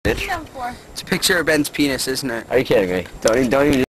It's a picture of Ben's penis, isn't it? Are you kidding me? Don't even